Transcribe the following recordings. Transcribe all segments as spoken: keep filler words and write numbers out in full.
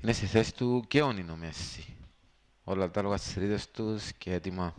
Είναι στη θέση του και ο Νίνο Μέση. Όλα τα λόγια στις ρίδες τους και έτοιμα.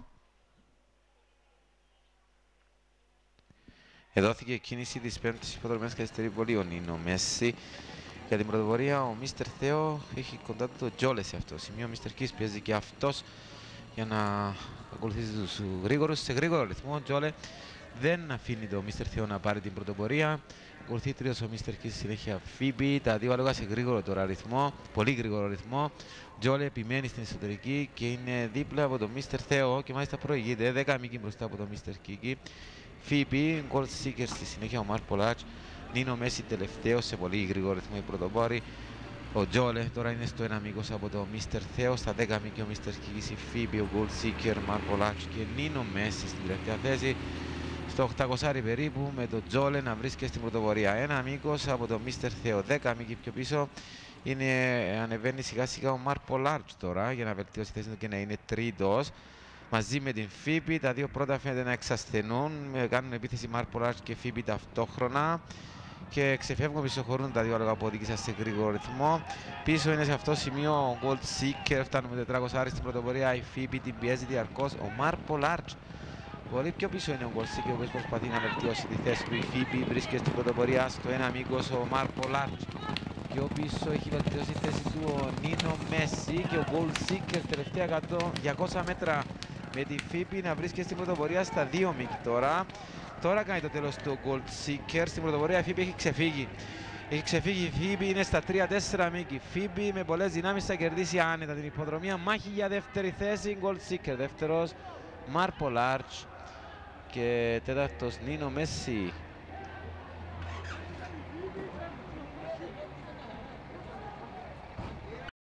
Εδώθηκε κίνηση της πέμπτης υποδρομίας καθυστερή πολύ ο Νίνο Μέση. Για την πρωτοπορία ο Μίστερ Θεό έχει κοντά του το Τζόλε σε αυτό το σημείο. Ο Μίστερ Κις πιέζει και αυτός για να ακολουθήσει τους γρήγορους σε γρήγορο ρυθμό. Ο Τζόλε δεν αφήνει το Μίστερ Θεό να πάρει την πρωτοπορία. Ακολουθεί τρίτος ο Μίστερ Κις, συνέχεια Φίμπι. Τα δύο άλογα σε γρήγορο τώρα ρυθμό, πολύ γρήγορο ρυθμό. Τζόλε επιμένει στην εσωτερική και είναι δίπλα από το Μίστερ Θεό και μάλιστα προηγείται δέκα μήκη μπροστά από το Μίστερ Κίκι. Φίμπι, Gold Seeker στη συνέχεια ο Μαρκ Πολάτς. Νίνο Μέση τελευταίο σε πολύ γρήγορο ρυθμό η πρωτοπόρη. Ο Τζόλε τώρα είναι στο ένα μήκος από το Μίστερ Θεό. Στα δέκα μήκη ο Μίστερ Κίκης, η Φίμπι, ο Gold Seeker, Μαρκ Πολάτς και Νίνο Μέση στην τελευταία θέση. Στο οκτακόσια περίπου με το Τζόλε να βρίσκεται στην πρωτοπορία. Ένα μήκος από το Μίστερ Θεό. δέκα μήκη πιο πίσω είναι, ανεβαίνει σιγά σιγά ο Μαρκ Πολάτς τώρα για να βελτιώσει τη θέση του και να είναι τρίτος. Μαζί με την Φίμπι, τα δύο πρώτα φαίνεται να εξασθενούν, κάνουν επίθεση Μαρκ Πολάτς και Φίμπι ταυτόχρονα και ξεφεύγουν, πισωχωρούν τα δύο άλογα που οδήγησαν σε γρήγορο ρυθμό. Πίσω είναι σε αυτό το σημείο ο Gold Seeker, φτάνουμε τετρακόσια άρι στην πρωτοπορία, η Φίμπι την πιέζει διαρκώς, ο Μαρκ Πολάτς. Πολύ πιο πίσω είναι ο Gold Seeker, ο οποίος προσπαθεί να βελτιώσει τη θέση του. Η Φίμπι βρίσκεται στην πρωτοπορία στο ένα μήκος ο Μαρκ Πολάτς. Πιο πίσω έχει βελτιώσει τη θέση του ο Νίνο Μέση και ο Gold Seeker τελευταία εκατό, διακόσια μέτρα με τη Φίμπι να βρίσκεται στην πρωτοπορία στα δύο μήκη τώρα. Τώρα κάνει το τέλος του Gold Seeker. Στην πρωτοπορία η Φίμπι έχει ξεφύγει. Έχει ξεφύγει η Φίμπι, είναι στα τρία τέσσερα μήκη. Φίμπι με πολλές δυνάμεις θα κερδίσει άνετα την υποδρομία. Μάχη για δεύτερη θέση. Gold Seeker δεύτερος. Μαρκ Πολάτς και τέταρτος Νίνο Μέση.